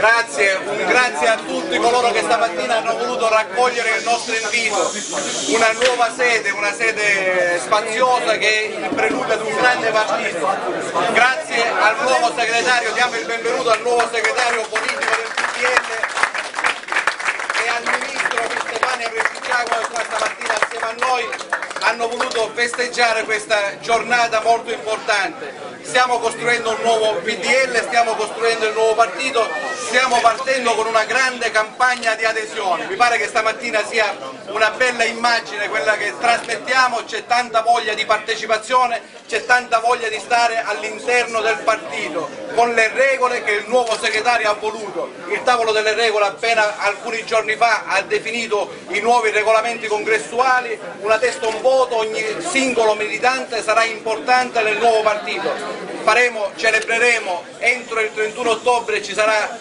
un grazie a tutti coloro che stamattina hanno voluto raccogliere il nostro invito, una nuova sede, una sede spaziosa che è il preludio ad un grande partito. Grazie al nuovo segretario, diamo il benvenuto al nuovo segretario politico del PDL e al ministro Stefania Prestigiacomo che questa mattina assieme a noi hanno voluto festeggiare questa giornata molto importante. Stiamo costruendo un nuovo PDL, stiamo costruendo il nuovo partito, stiamo partendo con una grande campagna di adesione. Mi pare che stamattina sia una bella immagine quella che trasmettiamo, c'è tanta voglia di partecipazione, c'è tanta voglia di stare all'interno del partito, con le regole che il nuovo segretario ha voluto. Il tavolo delle regole appena alcuni giorni fa ha definito i nuovi regolamenti congressuali, una testa un voto, ogni singolo militante sarà importante nel nuovo partito. Celebreremo entro il 31 ottobre, ci sarà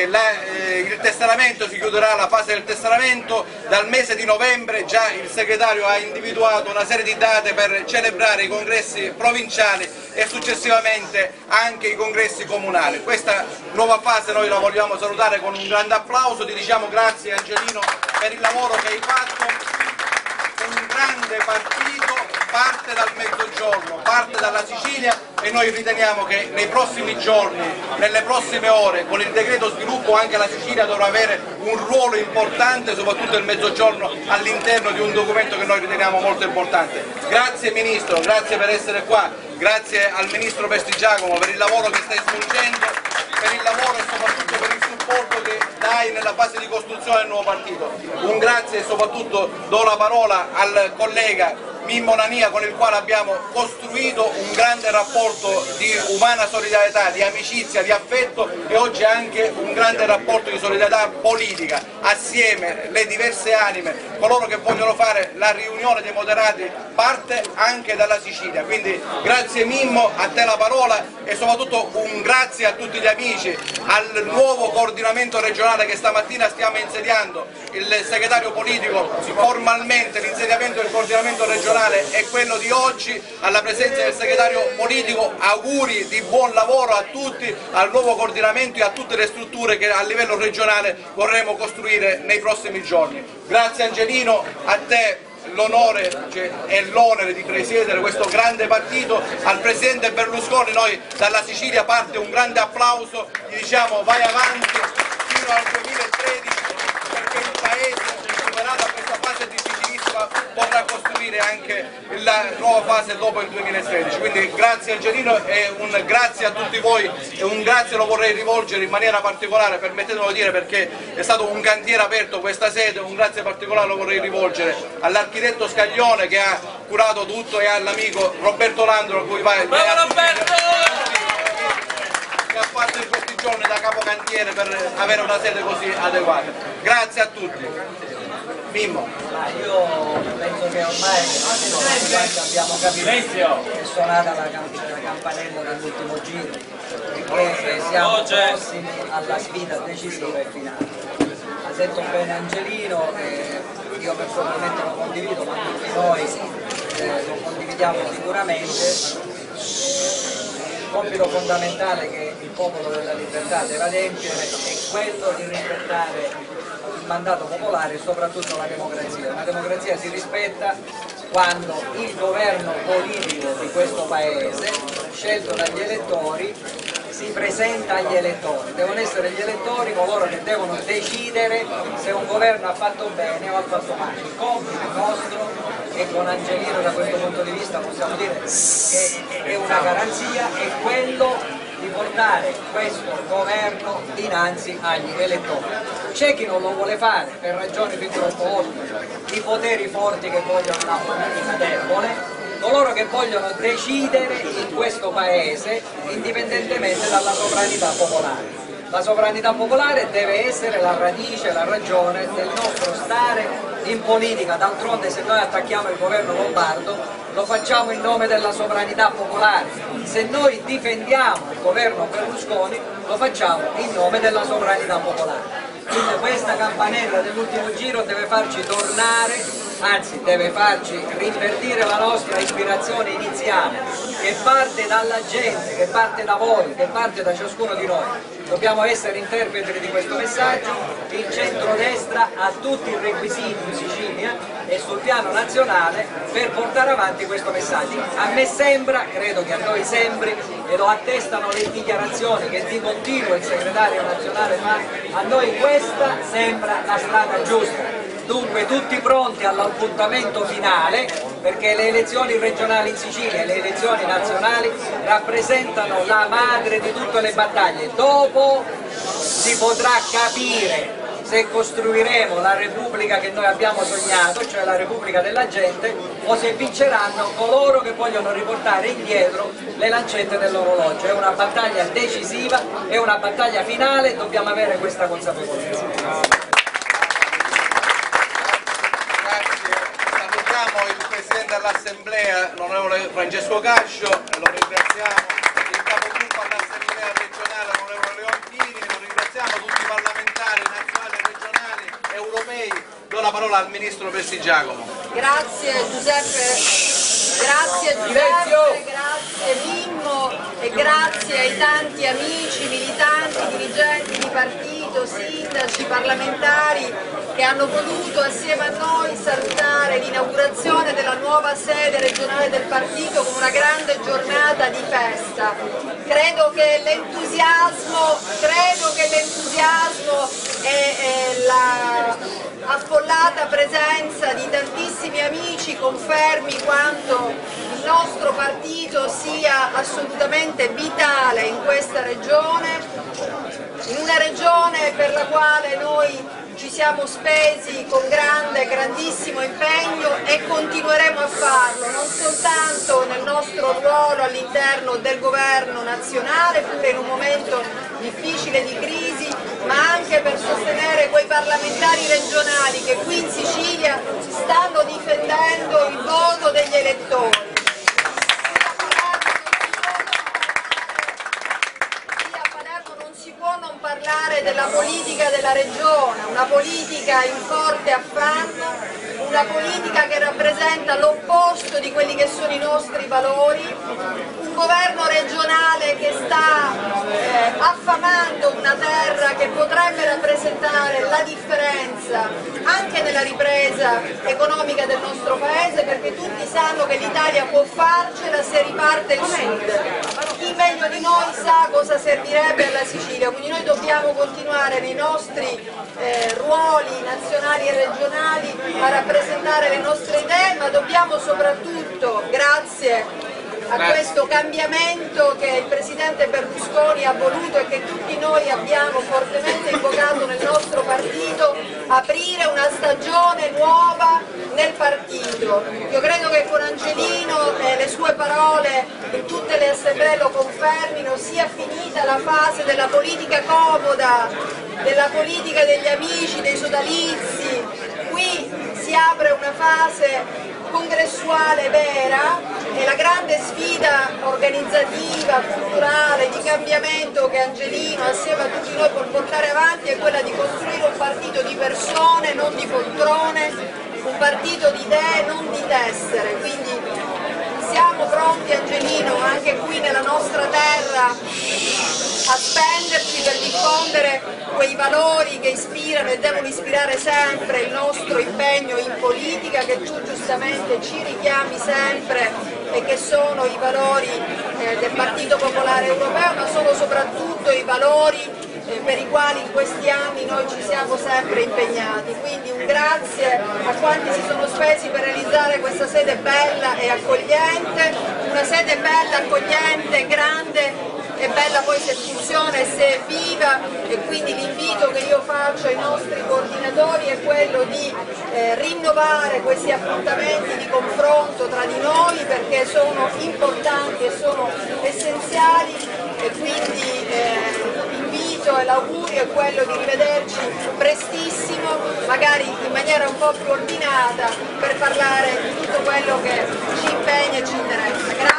il tesseramento, si chiuderà la fase del tesseramento, dal mese di novembre già il segretario ha individuato una serie di date per celebrare i congressi provinciali e successivamente anche i congressi comunali. Questa nuova fase noi la vogliamo salutare con un grande applauso, ti diciamo grazie Angelino per il lavoro che hai fatto. Un grande partito parte dal Mezzogiorno, parte dalla Sicilia e noi riteniamo che nei prossimi giorni, nelle prossime ore, con il decreto sviluppo anche la Sicilia dovrà avere un ruolo importante, soprattutto il Mezzogiorno, all'interno di un documento che noi riteniamo molto importante. Grazie Ministro, grazie per essere qua, grazie al Ministro Prestigiacomo per il lavoro che stai svolgendo, per il lavoro e soprattutto per il supporto che dai nella fase di costruzione del nuovo partito. Un grazie e soprattutto do la parola al collega Mimmo Nania con il quale abbiamo costruito un grande rapporto di umana solidarietà, di amicizia, di affetto e oggi anche un grande rapporto di solidarietà politica. Assieme le diverse anime, coloro che vogliono fare la riunione dei moderati parte anche dalla Sicilia. Quindi grazie Mimmo, a te la parola e soprattutto un grazie a tutti gli amici, al nuovo coordinamento regionale che stamattina stiamo insediando. Il segretario politico formalmente l'insediamento del coordinamento regionale è quello di oggi, alla presenza del segretario politico auguri di buon lavoro a tutti, al nuovo coordinamento e a tutte le strutture che a livello regionale vorremmo costruire nei prossimi giorni. Grazie Angelino, a te l'onore e l'onere di presiedere questo grande partito, al Presidente Berlusconi noi dalla Sicilia parte un grande applauso, gli diciamo vai avanti fino al 2013 perché il Paese superato questa fase difficilissima potrà costruire anche la nuova fase dopo il 2013. Quindi grazie Angelino e un grazie a tutti voi e un grazie lo vorrei rivolgere in maniera particolare, permettetemelo di dire perché è stato un cantiere aperto questa sede, un grazie particolare lo vorrei rivolgere all'architetto Scaglione che ha curato tutto e all'amico Roberto Landro a cui va Bravo Roberto! Che ha fatto in questi giorni da capocantiere per avere una sede così adeguata. Grazie a tutti. Mimmo. Io penso che ormai abbiamo capito che è suonata la campanella dell'ultimo giro e che siamo prossimi alla sfida decisiva e finale. Ha detto bene Angelino, io personalmente lo condivido, ma tutti noi lo condividiamo sicuramente. Il compito fondamentale che il popolo della libertà deve adempiere è quello di rispettare il mandato popolare e soprattutto la democrazia. La democrazia si rispetta quando il governo politico di questo Paese, scelto dagli elettori, si presenta agli elettori. Devono essere gli elettori coloro che devono decidere se un governo ha fatto bene o ha fatto male. Il compito nostro, e con Angelino da questo punto di vista possiamo dire che è una garanzia, è quello di portare questo governo dinanzi agli elettori. C'è chi non lo vuole fare per ragioni fin troppo ovvie, i poteri forti che vogliono una politica debole, coloro che vogliono decidere in questo Paese indipendentemente dalla sovranità popolare. La sovranità popolare deve essere la radice, la ragione del nostro stare in politica. D'altronde se noi attacchiamo il governo Lombardo lo facciamo in nome della sovranità popolare, se noi difendiamo il governo Berlusconi lo facciamo in nome della sovranità popolare. Quindi questa campanella dell'ultimo giro deve farci tornare anzi deve farci rinverdire la nostra ispirazione iniziale, che parte dalla gente, che parte da voi, che parte da ciascuno di noi. Dobbiamo essere interpreti di questo messaggio. Il centrodestra ha tutti i requisiti in Sicilia e sul piano nazionale per portare avanti questo messaggio. A me sembra, credo che a noi sembri, e lo attestano le dichiarazioni che di continuo il segretario nazionale fa, a noi questa sembra la strada giusta. Dunque tutti pronti all'appuntamento finale, perché le elezioni regionali in Sicilia e le elezioni nazionali rappresentano la madre di tutte le battaglie. Dopo si potrà capire se costruiremo la Repubblica che noi abbiamo sognato, cioè la Repubblica della gente, o se vinceranno coloro che vogliono riportare indietro le lancette dell'orologio. È una battaglia decisiva, è una battaglia finale, dobbiamo avere questa consapevolezza. Il Presidente dell'Assemblea, l'onorevole Francesco Cascio, e lo ringraziamo, il capogruppo all'Assemblea regionale, l'onorevole Leontini, lo ringraziamo, tutti i parlamentari nazionali, regionali, europei. Do la parola al Ministro Prestigiacomo. Grazie Giuseppe, grazie Mimmo e grazie ai tanti amici, militanti, dirigenti di partito, sindaci, parlamentari che hanno voluto assieme a noi salutare l'inaugurazione della nuova sede regionale del partito con una grande giornata di festa. Credo che l'entusiasmo e la affollata presenza di tantissimi amici confermi quanto il nostro partito sia assolutamente vitale in questa regione, in una regione per la quale noi ci siamo spesi con grandissimo impegno e continueremo a farlo, non soltanto nel nostro ruolo all'interno del governo nazionale, pure in un momento difficile di crisi, ma anche per sostenere quei parlamentari regionali che qui in Sicilia stanno difendendo il voto degli elettori. Non parlare della politica della regione, una politica in forte affanno, una politica che rappresenta l'opposto di quelli che sono i nostri valori, un governo regionale che sta affamando una terra che potrebbe rappresentare la differenza anche nella ripresa economica del nostro paese, perché tutti sanno che l'Italia può farcela se riparte il sud. Chi meglio di noi sa cosa servirebbe alla Sicilia, quindi noi dobbiamo continuare nei nostri ruoli nazionali e regionali a rappresentare le nostre idee, ma dobbiamo soprattutto, grazie a questo cambiamento che il Presidente Berlusconi ha voluto e che tutti noi abbiamo fortemente invocato nel nostro partito, aprire una stagione nuova nel partito. Io credo che con Angelino e le sue parole in tutte le assemblee lo confermino, sia finita la fase della politica comoda, della politica degli amici, dei sodalizi. Qui si apre una fase congressuale vera e la grande sfida organizzativa, culturale, di cambiamento che Angelino assieme a tutti noi può portare avanti è quella di costruire un partito di persone, non di poltrone, un partito di idee, non di tessere. Quindi siamo pronti, Angelino, anche qui nella nostra terra a spenderci per diffondere quei valori che ispirano e devono ispirare sempre il nostro impegno in politica, che tu giustamente ci richiami sempre e che sono i valori del Partito Popolare Europeo, ma sono soprattutto i valori per i quali in questi anni noi ci siamo sempre impegnati. Quindi un grazie a quanti si sono spesi per realizzare questa sede bella e accogliente, una sede bella, accogliente, grande e bella poi se funziona e se è viva, e quindi l'invito che io faccio ai nostri coordinatori è quello di rinnovare questi appuntamenti di confronto tra di noi, perché sono importanti e sono essenziali, e quindi l'invito e l'augurio è quello di rivederci prestissimo, magari in maniera un po' più ordinata, per parlare di tutto quello che ci impegna e ci interessa. Grazie.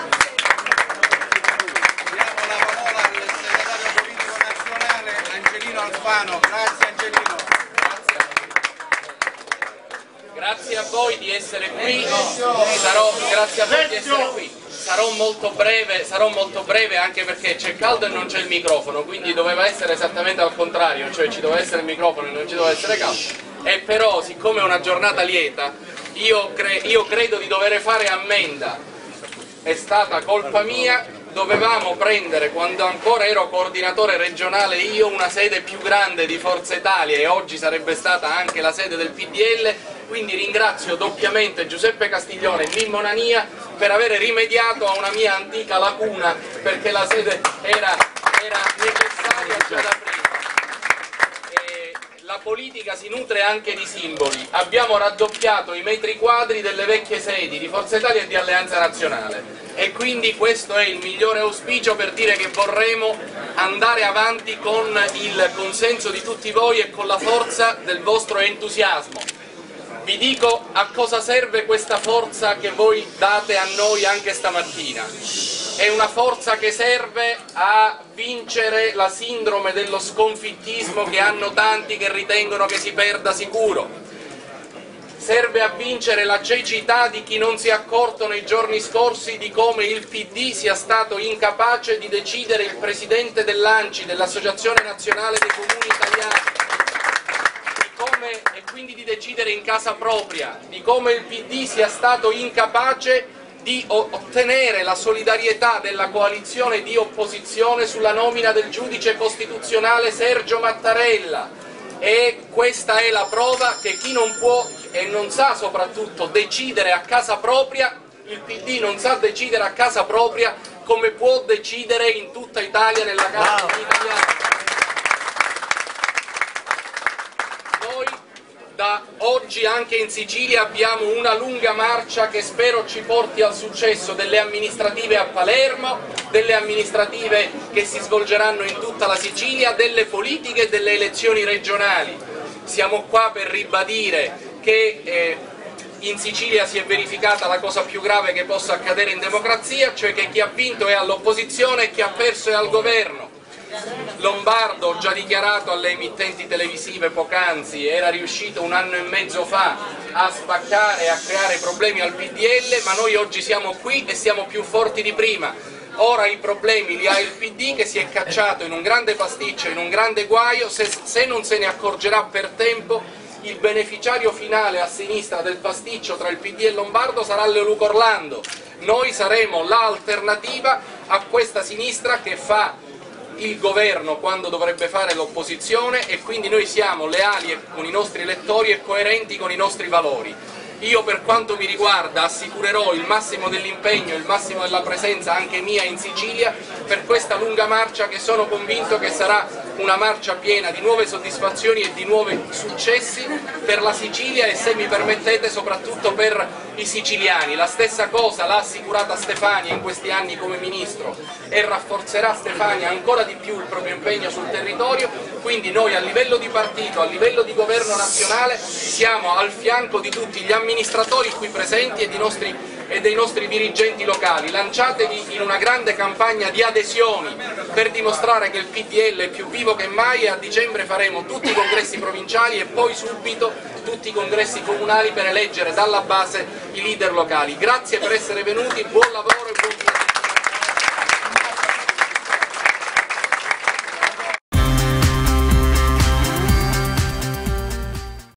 Alfano. Grazie Angelino. Grazie a voi di di essere qui, grazie a voi di essere qui. Sarò molto breve anche perché c'è caldo e non c'è il microfono, quindi doveva essere esattamente al contrario, cioè ci doveva essere il microfono e non ci doveva essere caldo. E però, siccome è una giornata lieta, io credo di dover fare ammenda. È stata colpa mia, dovevamo prendere, quando ancora ero coordinatore regionale io, una sede più grande di Forza Italia e oggi sarebbe stata anche la sede del PDL, quindi ringrazio doppiamente Giuseppe Castiglione e Mimmo Nania per aver rimediato a una mia antica lacuna, perché la sede era necessaria già da prima. La politica si nutre anche di simboli. Abbiamo raddoppiato i metri quadri delle vecchie sedi di Forza Italia e di Alleanza Nazionale e quindi questo è il migliore auspicio per dire che vorremmo andare avanti con il consenso di tutti voi e con la forza del vostro entusiasmo. Vi dico a cosa serve questa forza che voi date a noi anche stamattina. È una forza che serve a vincere la sindrome dello sconfittismo che hanno tanti che ritengono che si perda sicuro. Serve a vincere la cecità di chi non si è accorto nei giorni scorsi di come il PD sia stato incapace di decidere il presidente dell'ANCI, dell'Associazione Nazionale dei Comuni Italiani, e quindi di decidere in casa propria, di come il PD sia stato incapace di ottenere la solidarietà della coalizione di opposizione sulla nomina del giudice costituzionale Sergio Mattarella, e questa è la prova che chi non può e non sa soprattutto decidere a casa propria, il PD non sa decidere a casa propria come può decidere in tutta Italia nella casa degli italiani. Da oggi anche in Sicilia abbiamo una lunga marcia che spero ci porti al successo, delle amministrative a Palermo, delle amministrative che si svolgeranno in tutta la Sicilia, delle politiche e delle elezioni regionali. Siamo qua per ribadire che in Sicilia si è verificata la cosa più grave che possa accadere in democrazia, cioè che chi ha vinto è all'opposizione e chi ha perso è al governo. Lombardo, ho già dichiarato alle emittenti televisive poc'anzi, era riuscito un anno e mezzo fa a spaccare e a creare problemi al PDL, ma noi oggi siamo qui e siamo più forti di prima. Ora i problemi li ha il PD che si è cacciato in un grande pasticcio, in un grande guaio. Se non se ne accorgerà per tempo, il beneficiario finale a sinistra del pasticcio tra il PD e Lombardo sarà Leoluco Orlando. Noi saremo l'alternativa a questa sinistra che fa il governo quando dovrebbe fare l'opposizione, e quindi noi siamo leali con i nostri elettori e coerenti con i nostri valori. Io, per quanto mi riguarda, assicurerò il massimo dell'impegno e il massimo della presenza anche mia in Sicilia per questa lunga marcia, che sono convinto che sarà una marcia piena di nuove soddisfazioni e di nuovi successi per la Sicilia e, se mi permettete, soprattutto per i siciliani. La stessa cosa l'ha assicurata Stefania in questi anni come ministro e rafforzerà Stefania ancora di più il proprio impegno sul territorio. Quindi noi, a livello di partito, a livello di governo nazionale, siamo al fianco di tutti gli amministratori qui presenti e dei nostri dirigenti locali. Lanciatevi in una grande campagna di adesioni per dimostrare che il PDL è più vivo che mai, e a dicembre faremo tutti i congressi provinciali e poi subito tutti i congressi comunali per eleggere dalla base i leader locali. Grazie per essere venuti, buon lavoro e buon